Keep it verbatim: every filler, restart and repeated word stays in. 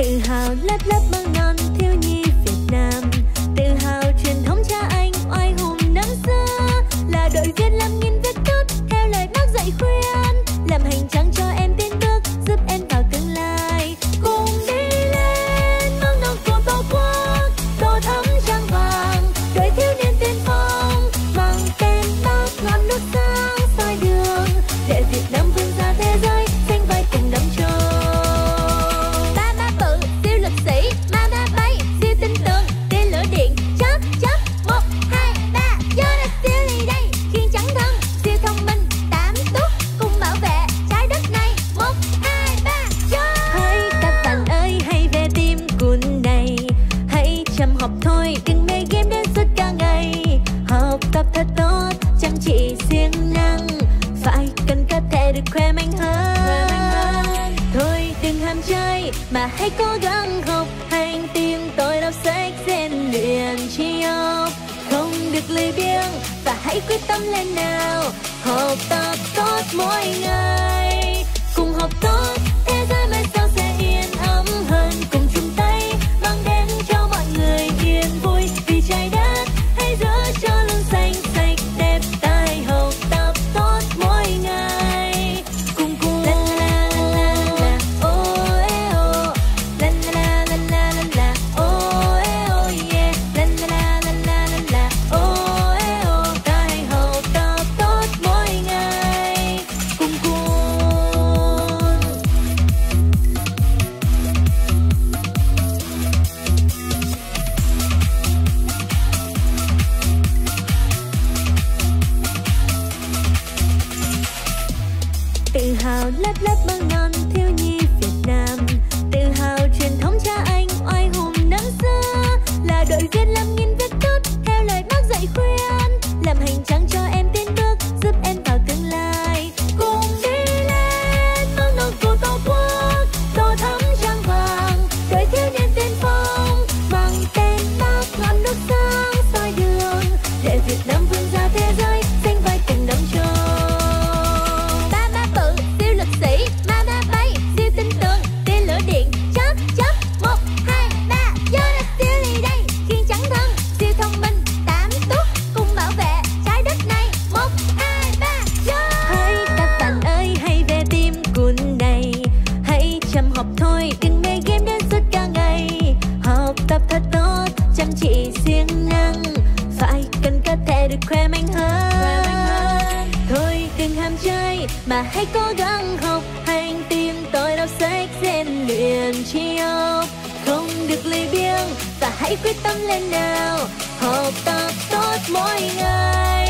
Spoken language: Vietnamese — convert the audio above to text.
Tự hào lớp lớp măng non thiếu nhi Việt Nam, tự hào truyền thống cha anh oai hùng năm xưa, là đội viên làm nghìn việc tốt theo lời bác dạy khuyên, làm hành trang cho em tiến bước giúp em vào tương lai. Cùng đi lên măng non của tổ quốc, tô thắm trang vàng đội thiếu niên tiên phong, mang tên bác ngọn đuốc sáng soi đường để Việt Nam vươn ra thế giới, sánh vai cùng đắm trôi. Học thôi đừng mê game đến suốt cả ngày, học tập thật tốt chăm chỉ siêng năng, phải cần có thể được khoe mạnh hơn. Thôi đừng ham chơi mà hãy cố gắng học hành, tim tôi đọc sách rèn luyện trí óc, không được lười biếng và hãy quyết tâm lên nào, học tập tốt mỗi ngày. Cùng học tốt thế giới mai sau sẽ yên ấm hơn, cùng chung tay mang đến cho mọi người yên vui vì trái đất hãy giữ cho luôn xanh sạch đẹp, tai học tập tốt mỗi ngày. Cùng cùng la la la la la oh eh oh, la la la la la la oh eh oh yeah, la la la la la la oh eh oh, tai học tập tốt mỗi ngày. Cùng cùng tự hào lớp lớp măng non thiếu nhi Việt Nam, tự hào truyền thống cha anh oai hùng năm xưa, là đội viên làm nghìn việc tốt theo lời bác dạy khuyên, làm hành trang cho em tiến bước giúp em vào tương lai. Cùng đi lên măng non của tổ quốc, tô thắm trang vàng đội thiếu niên tiên phong, mang tên bác ngọn đuốc sáng soi đường để Việt Nam vươn ra thế giới, sánh vai cùng đắm trôi. Học thôi đừng mê game đến suốt cả ngày, học tập thật tốt chăm chỉ siêng năng, phải cần có thể được khoe mạnh hơn. Thôi đừng ham chơi mà hãy cố gắng học hành, tim tôi đọc sách rèn luyện trí óc, không được lười biếng và hãy quyết tâm lên nào, học tập tốt mỗi ngày.